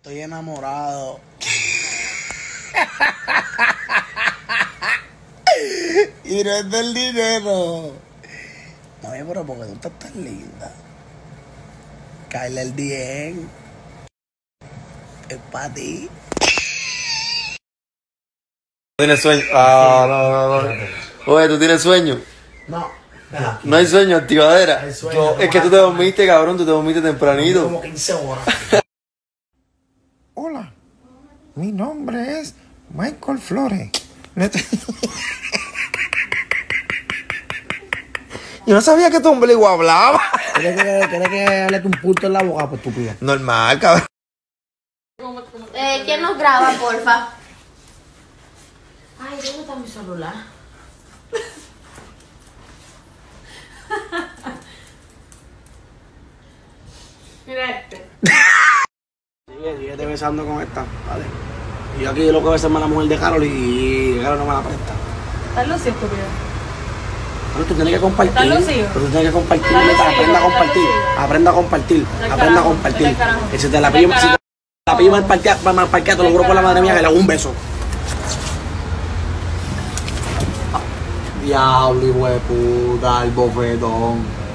Estoy enamorado. Y no es del dinero. Mami, pero porque tú estás tan linda. Caile el 10. Es para ti. ¿Tienes sueño? Ah, no. Oye, ¿tú tienes sueño? No. No hay sueño, activadera. Hay sueño, Es que tú te dormiste, cabrón, tú te dormiste tempranito. Como 15 horas. Hola, mi nombre es Michael Flores. Yo no sabía que tu ombligo hablaba. ¿Quieres que le un pulto en la boca, pues estúpida? Normal, cabrón. ¿Quién nos graba, porfa? Ay, ¿dónde está mi celular? Mira este. Síguete besando con esta, ¿vale? Y yo aquí lo que besarme a la mujer de Carol y Carol no me la presta. ¿Estás lucido, estúpido? Pero tú tienes que compartir. ¿Estás lucido? Pero tú tienes que compartir. ¿Estás lucido? Aprenda a compartir. ¿Estás lucido? Aprenda a compartir. Del Aprenda a carajo, compartir. del carajo. Que si te la pillo, si te la pillo mal parqueada, te lo juro por la madre mía que le hago un beso. Diablo, hijo de puta, el bofetón.